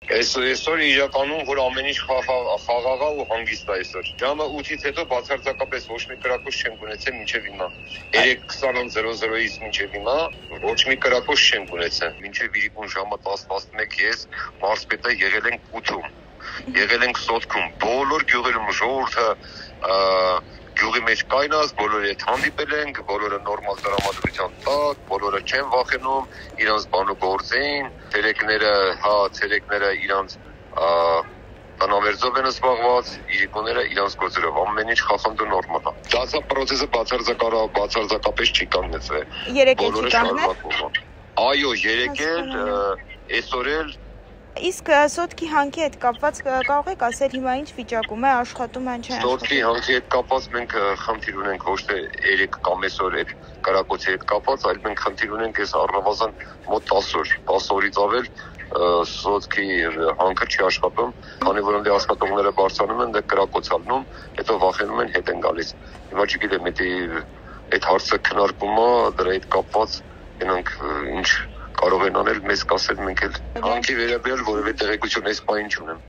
Այսօր իրականում որ ամեն ինչ խաղաղ է ու հանգիստ է այսօր։ Ժամը 8-ից հետո բացարձակապես ոչ մի կրակոց չենք ունեցել մինչև հիմա։ 3:20:00-ից մինչև հիմա ոչ մի կրակոց չենք ունեցել։ Մինչև իրիկուն ժամը 10-11 ես մարզպետը եղել ենք 8-ում։ Եղել ենք Սոտքում, բոլոր գյուղերում ժողովուրդը գյուղի մեջ կայնած, բոլորի հետ հանդիպել ենք, բոլորը նորմալ տրամադրության տակ, բոլորը չեն վախենում, իրանց բանուգործին, ցերեկները իրանց տնավերձով են զբաղված, իրիկուները իրանց գործերով, ամեն ինչ խախնդու նորմալ է։ Դա պրոցեսը բացարձակապես չի կանգնեցել։ Երեկ էլ չի կանգնել։ Այո, երեկ էլ, այսօր էլ։ Իսկ Սոտքի հանքի հետ կապված կարող եք ասել հիմա ինչ վիճակում է, աշխատում են, չէ՞։ Սոտքի հանքի հետ կապված մենք խնդիր ունենք ոչ թե 3 կամ այսօր այդ կրակոցի հետ կապված, այլ մենք խնդիր ունենք այս առնվազն մոտ 10 օրից ավել Սոտքի հանքը չի աշխատում, քանի որ ընդի աշխատողները բարձրանում են, դե կրակոց ալնում, հետո վախենում են հետ են գալիս։ Հիմա չգիտեմ, այդ հարցը քննարկում է, դրա հետ կապված գնանք ինչ կարող են անել, մեզ կասել, մենք էլ հանքի վերաբերյալ որևէ տեղեկություն այս պահին չունեմ։